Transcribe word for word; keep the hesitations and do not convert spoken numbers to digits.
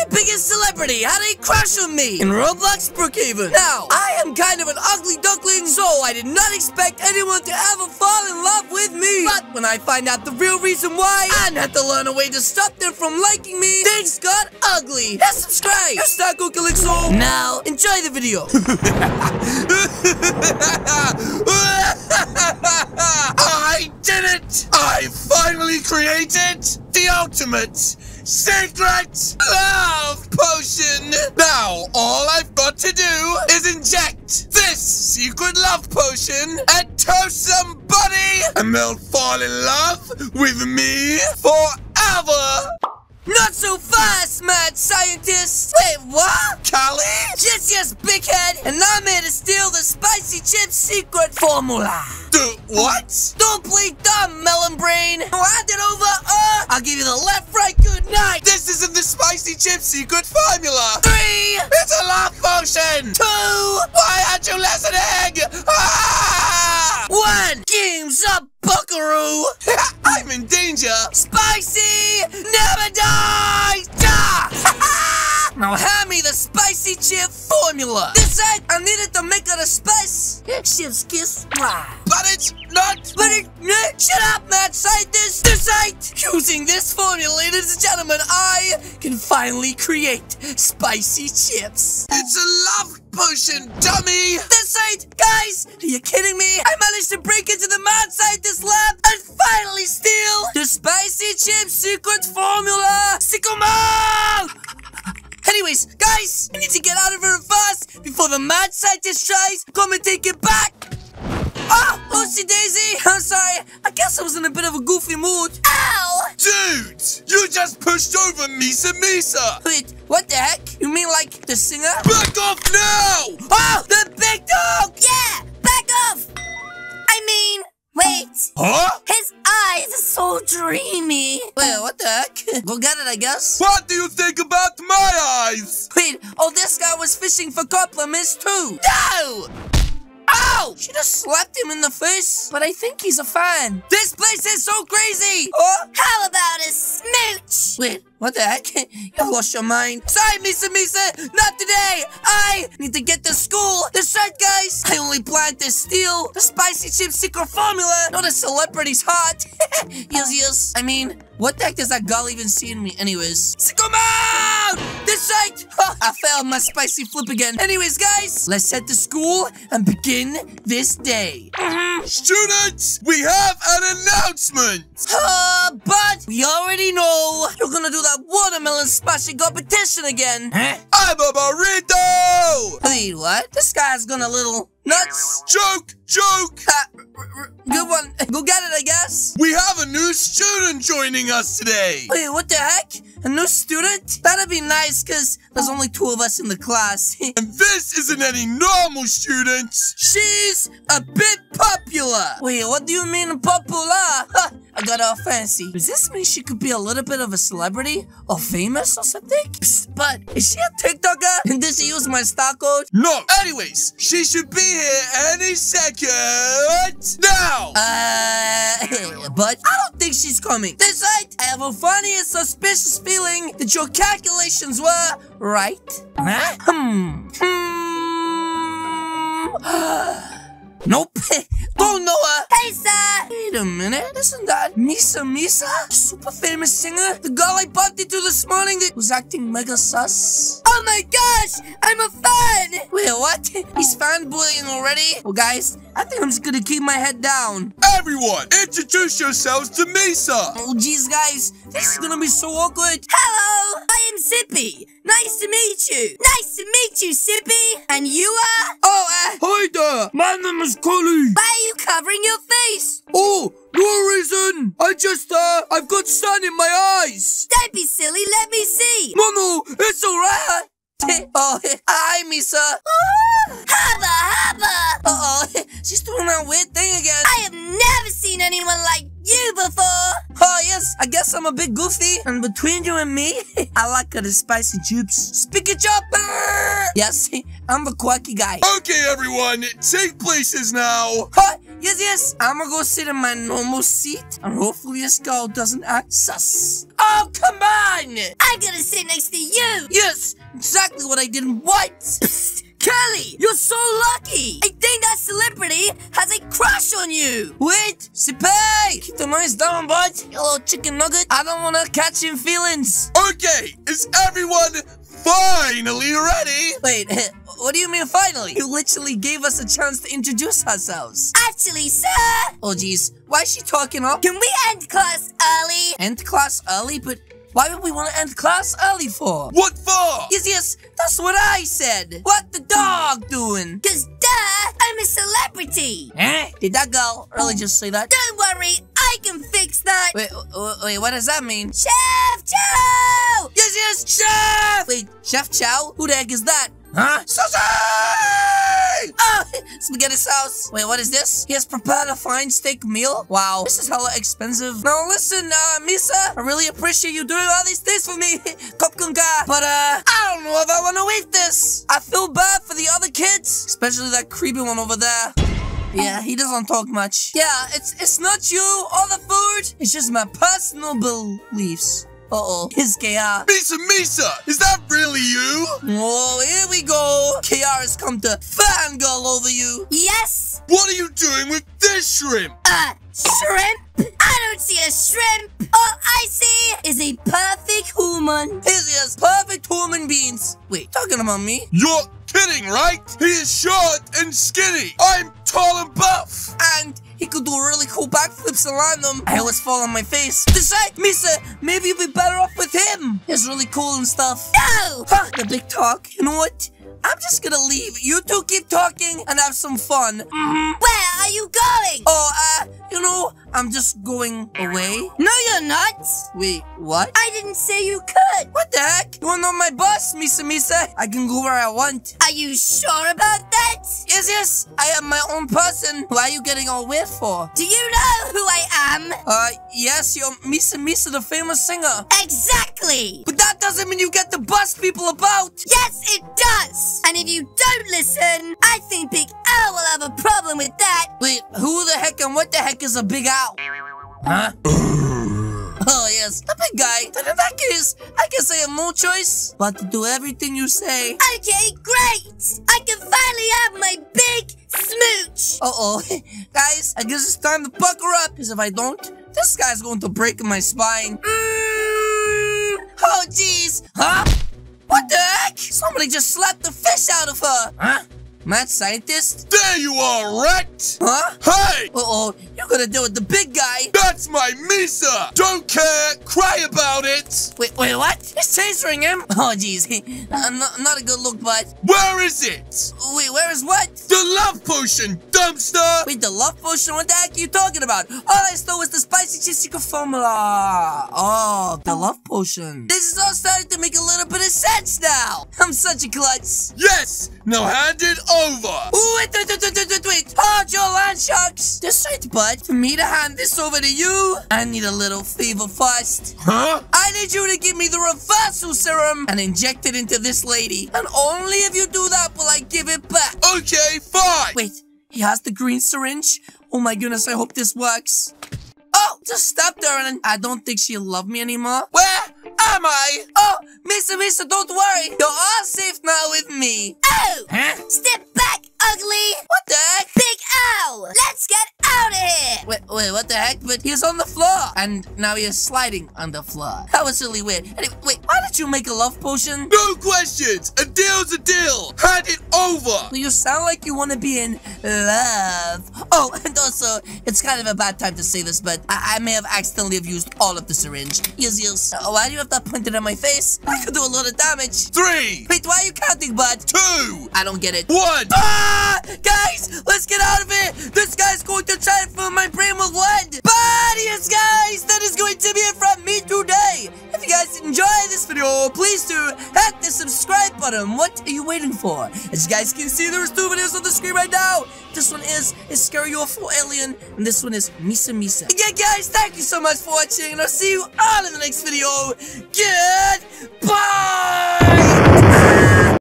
biggest celebrity had a crush on me in Roblox Brookhaven. Now, I am kind of an ugly duckling, so I did not expect anyone to ever fall in love with me. But when I find out the real reason why and had to learn a way to stop them from liking me, things got ugly. Hit subscribe. It's Taco Calixo. Now, enjoy the video. I did it! I finally created the ultimate secret love potion! Now, all I've got to do is inject this secret love potion and toast somebody, and they'll fall in love with me forever! Not so fast, mad scientist! Wait, what? Callie? Yes, yes, big head! And I'm here to steal the spicy chip secret formula! Do what? Don't play dumb, melon brain! I'll hand it over, uh, I'll give you the left, right, good night! This isn't the spicy chip secret formula! Three! It's a love potion! Two! Why aren't you listening? Ah! One! Game's up, buckaroo! I'm in danger! Spicy never dies! Ah! Now hand me the spicy chip formula! This side, I needed to make it a spice! Chef's kiss! But it's not! But it, uh, shut up, mad scientist! This side! Using this formula, ladies and gentlemen, I can finally create spicy chips! It's a love potion, dummy! This side! Guys! Are you kidding me? I managed to break into the mad scientist lab and finally steal the spicy chip secret formula! Sicko mode! Anyways, guys, I need to get out of here fast before the mad scientist tries to come and take it back! Oh, oopsie daisy! I'm sorry, I guess I was in a bit of a goofy mood. Ow! Dude! You just pushed over Misa Misa! Wait, what the heck? You mean like the singer? Back off now! Oh, the big dog! Yeah, back off! I mean, wait. Huh? His eyes are so dreamy. Wait, what the heck? Go get it, I guess. What do you think about my eyes? Wait, oh, this guy was fishing for compliments too. No! Ow! She just slapped him in the face. But I think he's a fan. This place is so crazy! Oh? How about a smooch? Wait, what the heck? You lost your mind. Sorry, Misa Misa, not today. I need to get to school. That's right, guys. I only plan to steal the spicy chip secret formula. Not a celebrity's hot. Yes, yes. I mean, what the heck does that girl even see in me anyways? Sicko mode! This right! Oh, I failed my spicy flip again. Anyways, guys, let's head to school and begin this day. Mm-hmm. Students, we have an announcement! Uh, but we already know you're gonna do that watermelon splashing competition again. Huh? I'm a burrito! Wait, what? This guy's gone a little nuts. Joke! Joke! Uh, good one. Go get it, I guess. We have a new student joining us today! Wait, what the heck? A new student? That'd be nice, because there's only two of us in the class. And this isn't any normal student! She's a bit popular. Wait, what do you mean popular? Huh, I got all fancy. Does this mean she could be a little bit of a celebrity? Or famous or something? Psst, but is she a TikToker? And did she use my star code? No! Anyways, she should be here any second! Now! Uh, but I don't think she's coming. This right, I have a funny and suspicious feeling that your calculations were right. Huh? Hmm. Hmm. Nope. Don't know her. Hey, sir. Wait a minute. Isn't that Misa Misa? Super famous singer? The girl I bumped into this morning that was acting mega sus? Oh my gosh, I'm a fan. Wait, what? He's fanboying already? Well, guys, I think I'm just gonna keep my head down. Everyone, introduce yourselves to Misa! Oh, geez, guys. This is gonna be so awkward. Hello, I am Sippy. Nice to meet you. Nice to meet you, Sippy. And you are? Oh, uh, hi there. My name is Cully. Why are you covering your face? Oh, no reason. I just, uh, I've got sun in my eyes. Don't be silly, let me see. No, no, it's alright. Oh, hi, Misa. Hubba, hubba. Uh-oh, she's doing that weird thing again. I have never seen anyone like you before. Oh, yes, I guess I'm a bit goofy. And between you and me, I like the spicy chips. Speak it up. Yes, I'm the quirky guy. Okay, everyone, take places now. Huh? Yes, yes. I'm gonna go sit in my normal seat, and hopefully this girl doesn't act sus. Oh, come on! I'm gonna sit next to you! Yes, exactly what I didn't want. Psst, Kelly, you're so lucky! I think that celebrity has a crush on you! Wait, Sippy! Keep the noise down, bud. You little chicken nugget. I don't want to catch him feelings. Okay, is everyone finally ready? Wait, what do you mean finally? You literally gave us a chance to introduce ourselves. Actually, sir! Oh, jeez. Why is she talking up? Can we end class early? End class early? But why would we want to end class early for? What for? Yes, yes, that's what I said. What the dog doing? Cause duh, I'm a celebrity! Eh? Did that girl really just say that? Don't worry, I can fix that! Wait, uh, wait, what does that mean? Chef Chow! Yes, yes, Chef! Wait, Chef Chow? Who the heck is that? Huh? Sausage! Oh, spaghetti sauce. Wait, what is this? He has prepared a fine steak meal? Wow, this is hella expensive. Now listen, uh, Misa, I really appreciate you doing all these things for me. Kopkun ka. But, uh, I don't know if I want to eat this. I feel bad for the other kids, especially that creepy one over there. Yeah, he doesn't talk much. Yeah, it's it's not you or the food. It's just my personal beliefs. Uh-oh, his K R. Misa, Misa, is that really you? Oh, here we go. K R has come to fangirl over you. Yes? What are you doing with this shrimp? Uh, shrimp? I don't see a shrimp. All I see is a perfect human. His is perfect human beings. Wait, talking about me? You're kidding, right? He is short and skinny. I'm tall and buff. And he could do really cool backflips and land them. I always fall on my face. Besides, Misa, maybe you'd be better off with him. He's really cool and stuff. No! Huh, the big talk. You know what? I'm just gonna leave. You two keep talking and have some fun. Mm-hmm. Where are you going? Oh, uh, you know, I'm just going away. No, you're not. Wait, what? I didn't say you could. What the heck? You wanna know my bus, Misa Misa? I can go where I want. Are you sure about that? Yes, yes. I am my own person. Why are you getting all weird for? Do you know who I am? Uh, yes, you're Misa Misa, the famous singer. Exactly. But that doesn't mean you get to bust people about. Yes, it does. And if you don't listen, I think Big Owl will have a problem with that. Wait, who the heck and what the heck is a big owl? Huh? Oh, yes, the big guy. Then in that case, I guess I have no choice but to do everything you say. Okay, great. I can finally have my big smooch. Uh-oh. Guys, I guess it's time to buckle up. Because if I don't, this guy's going to break my spine. Mm. Oh, jeez. Huh? What the heck? Somebody just slapped the fish out of her. Huh? Mad scientist? There you are, rat! Huh? Hey! Uh-oh, you're gonna deal with the big guy. That's my Misa! Don't care, cry about it! Wait, wait, what? He's chasing him? Oh, jeez. uh, not, not a good look, bud. Where is it? Wait, where is what? The love potion, dumpster! Wait, the love potion? What the heck are you talking about? All I stole was the spicy cheese secret formula. Oh, the love potion. This is all starting to make a little bit of sense now. I'm such a klutz. Yes! Now hand it over! Wait, wait, wait, wait, wait, wait. Hold your land sharks. That's right, bud. For me to hand this over to you, I need a little favor first. Huh? I need you to give me the reversal serum and inject it into this lady. And only if you do that will I give it back. Okay, fine! Wait, he has the green syringe? Oh my goodness, I hope this works. Oh, just stop there and I don't think she'll love me anymore. Where am I? Oh, Misa Misa, don't worry. You're all safe now with me. Oh! Huh? Step back, ugly! What the heck? Big Owl! Let's get out of here! Wait, wait, what the heck? But he's on the floor. And now he is sliding on the floor. That was really weird. Anyway, wait, why did you make a love potion? No questions! A deal's a deal! Hand it over! Well, you sound like you want to be in love. Oh, and also, it's kind of a bad time to say this, but I, I may have accidentally have used all of the syringe. Yes, yes. Uh, why do you have that pointed at my face? I could do a lot of damage. Three! Wait, why are you counting, bud? Two! I don't get it. One! Ah! Guys, let's get out of here! This guy's going to try to fill my brain with lead! But yes, guys, that is going to be it from me today! If you guys enjoyed this video, please do hit the subscribe button. What are you waiting for? As you guys can see, there's two videos on the screen right now. This one is a scary awful alien, and this one is Misa Misa. Again, guys, thank you so much for watching, and I'll see you all in the next video. Goodbye!